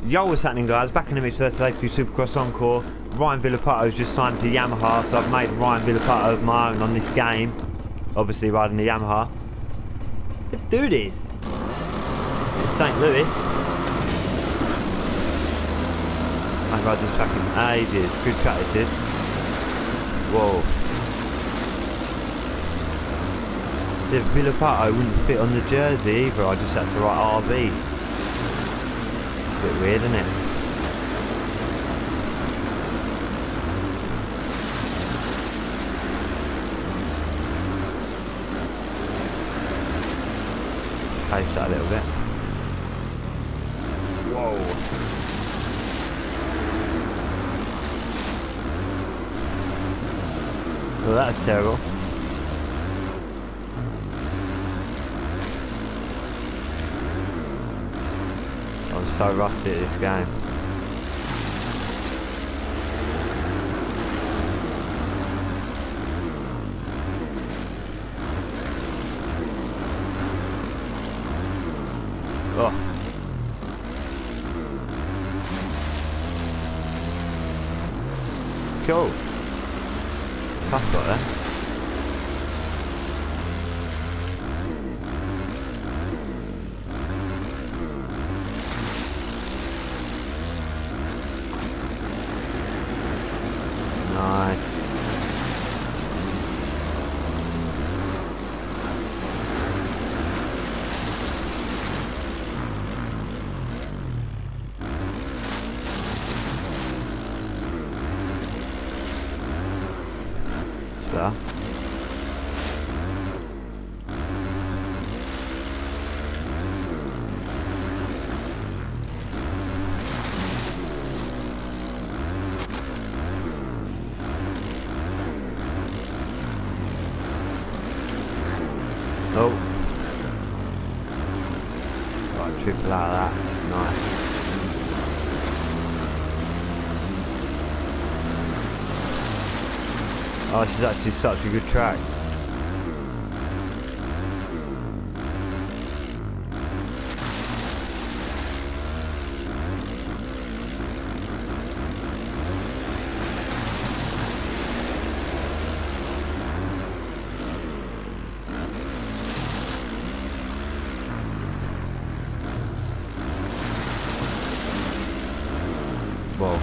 Yo, what's happening, guys? Back in the mix versus A2 Supercross Encore. Ryan Villapato's just signed to Yamaha, so I've made Ryan Villapato my own on this game. Obviously riding the Yamaha. Let's do this. It's St. Louis. I've ride this track in ages. Good track this is. Whoa. The Villapato wouldn't fit on the jersey either. I just had to write RV. It's a bit weird, isn't it? Pace that a little bit. Whoa. Well, that's terrible. I'm so rusty at this game. Oh. Cool. Tough got there. Nice. So. Oh. Right, triple out of that. Nice. Oh, this is actually such a good track. Whoa.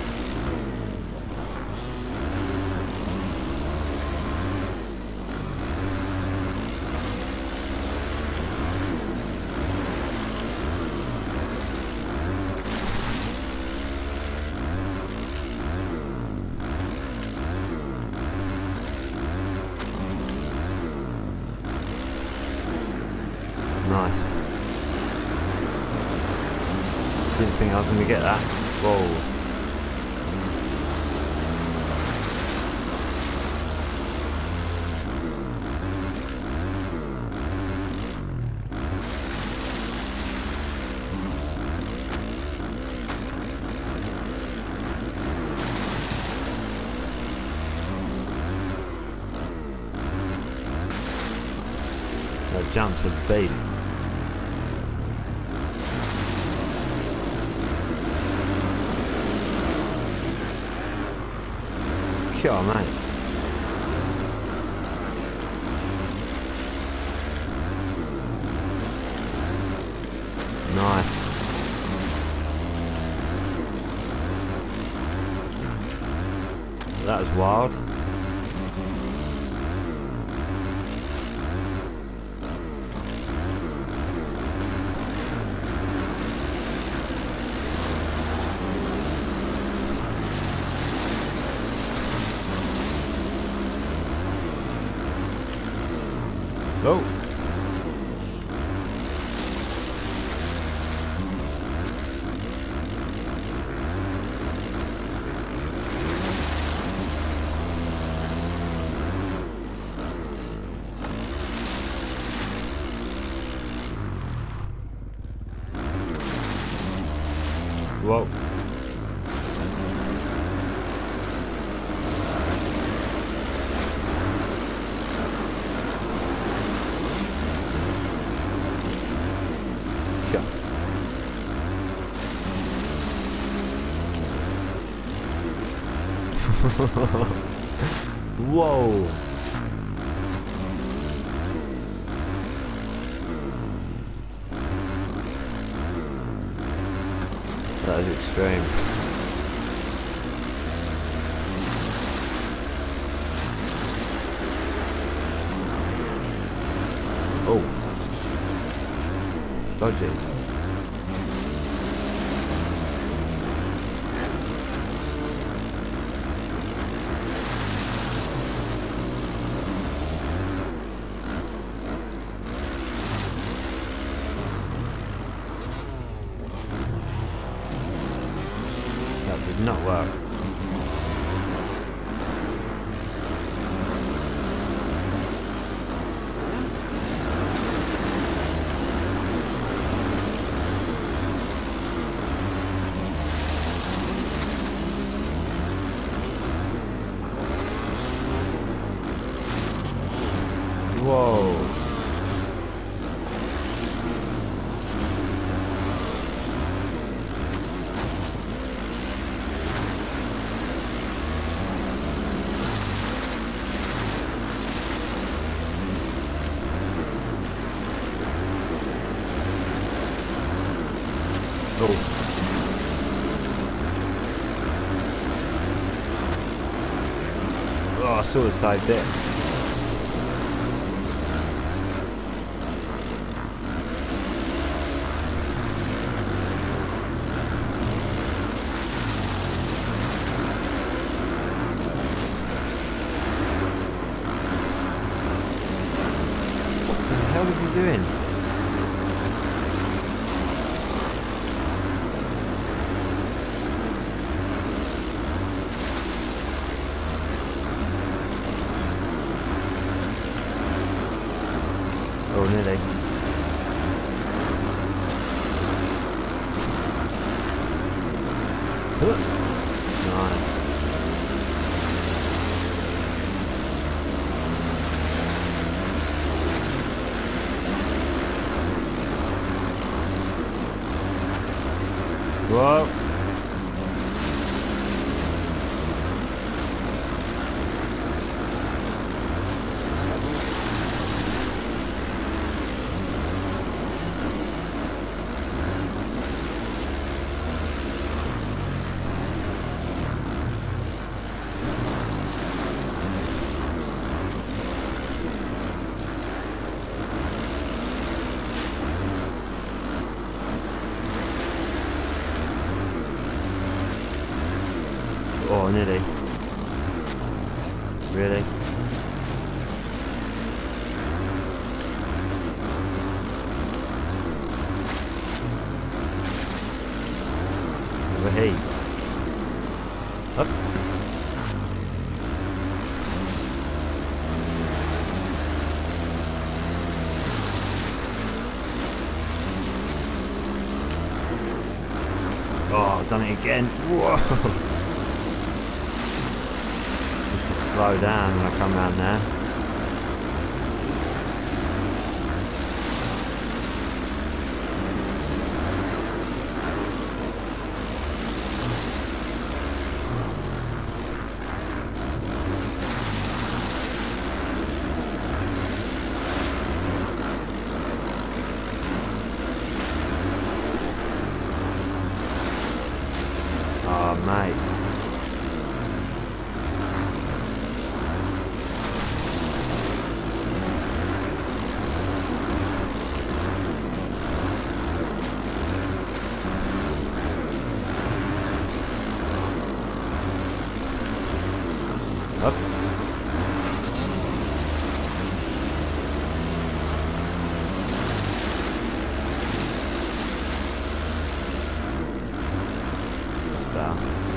Nice. Didn't think I was going to get that. Whoa. That jump's a beast. Sure, mate. Nice. That was wild. Oh. Whoa. Whoa. That is extreme. Oh. Dodgy. That did not work. Whoa. Oh, suicide dip. What the hell is he doing? Oh, nearly. Nice. Whoa. Oh, nearly. Really? Overheat. Up. Oh, I've done it again. Whoa. Slow down when I come around there. Oh, mate. Up. Down.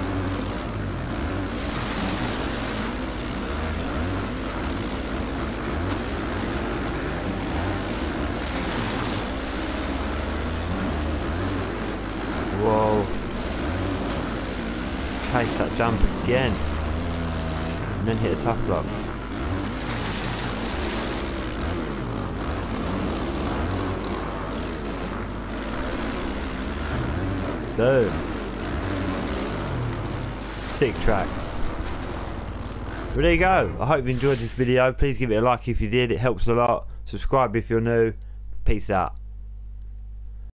Whoa. Chase that jump again. And then hit a tough block. Dude. Sick track. But there you go. I hope you enjoyed this video. Please give it a like if you did. It helps a lot. Subscribe if you're new. Peace out.